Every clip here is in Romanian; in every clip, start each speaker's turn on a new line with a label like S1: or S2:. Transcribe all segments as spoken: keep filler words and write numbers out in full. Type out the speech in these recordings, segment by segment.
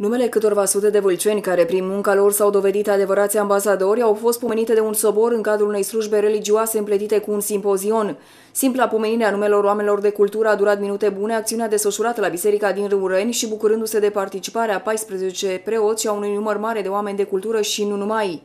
S1: Numele câtorva sute de vâlceni care prin munca lor s-au dovedit adevărați ambasadori au fost pomenite de un sobor în cadrul unei slujbe religioase împletite cu un simpozion. Simpla pomenire a numelor oamenilor de cultură a durat minute bune, acțiunea desfășurată la biserica din Râureni și bucurându-se de participarea a paisprezece preoți și a unui număr mare de oameni de cultură și nu numai.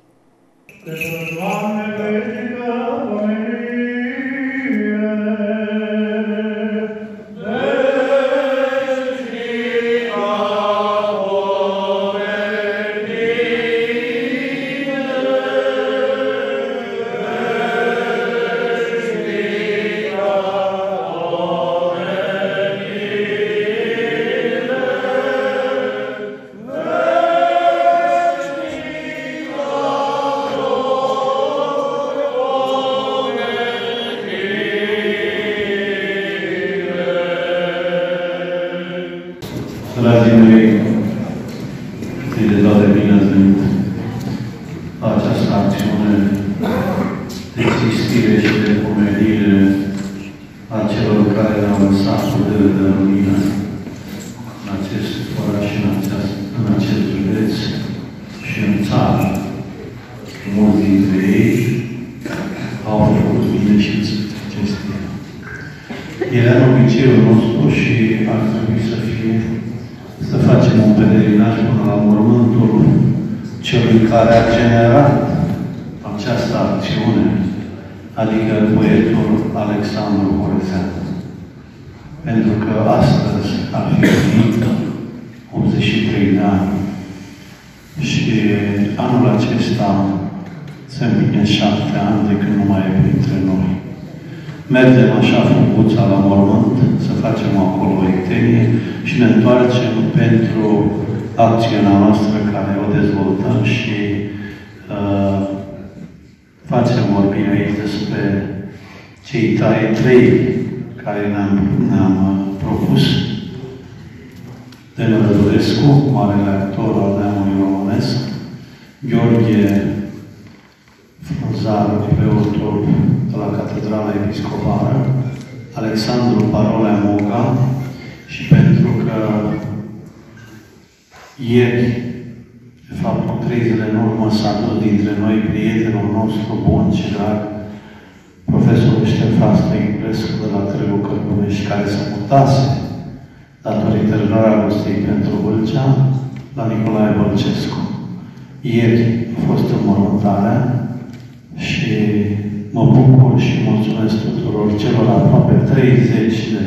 S2: Dragii mei, zi de toate bine ați venit la această acțiune de țistire și de pomenire a celor care ne-au lăsat o dără de lumină în acest oraș, în, aceast, în acest județ și în țară. Mulți dintre ei au făcut bine și în acestea. Era în obiceiul nostru și ar trebui să fie să facem un pelerinaj până la mormântul celui care a generat această acțiune, adică poetul Alexandru Horezeanu. Pentru că astăzi ar fi venit optzeci și trei de ani și anul acesta se împline șapte ani de când nu mai e printre noi. Mergem așa frumuța la mormânt, să facem acolo o ectenie și ne întoarcem pentru acțiunea noastră care o dezvoltăm și uh, facem vorbire aici despre cei trei, trei care ne-am ne propus. Denu Rădulescu, marele actor al neamului românesc, Gheorghe Frunzaru, preotul de la Catedrala Episcopală, Alexandru Parolea Moga, și pentru că ieri, de fapt, cu trei zile în urmă, s-a dus dintre noi prietenul nostru bun și drag, profesorul Ștefan Stăiculescu de la Târgu Cărbunești, care se mutase datorită dragostei pentru Vâlcea la Nicolae Bălcescu. Ieri a fost înmormântarea și mă bucur și mulțumesc tuturor celor aproape treizeci de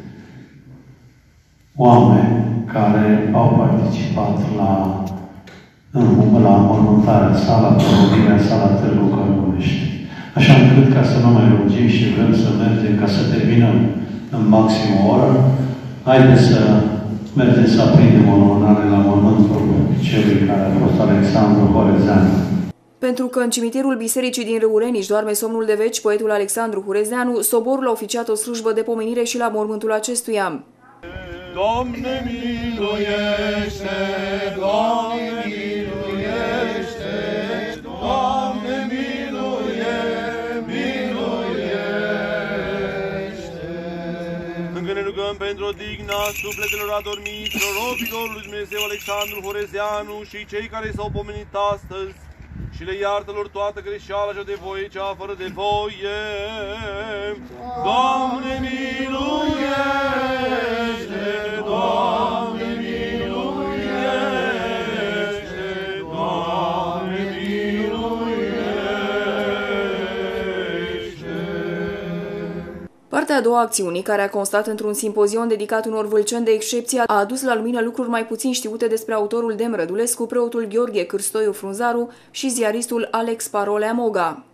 S2: oameni care au participat la, la înmormântarea sa, la promovirea sa la Târgu Cărbunești. Așa încât, ca să nu mai lungim și vrem să mergem, ca să terminăm în maxim o oră, haideți să mergem să aprindem o lumânare la mormântul celui care a fost Alexandru Horezeanu.
S1: Pentru că în cimitirul bisericii din Râureni își doarme somnul de veci poetul Alexandru Horezeanu, soborul a oficiat o slujbă de pomenire și la mormântul acestuia.
S3: Doamne miluiește, Doamne miluiește, Doamne miluie, miluiește. Încă ne rugăm pentru odihna sufletelor adormiților, robilor lui Dumnezeu Alexandru Horezeanu și cei care s-au pomenit astăzi, și le iartă lor toată greșeala cea de voie, cea fără de voie. Doamne miluiește, Doamne miluiește, Doamne miluiește.
S1: Partea a doua a acțiunii, care a constat într-un simpozion dedicat unor vâlceni de excepție, a adus la lumină lucruri mai puțin știute despre autorul Demu Rădulescu, preotul Gheorghe Cârstoiu Frunzaru și ziaristul Alex Parolea Moga.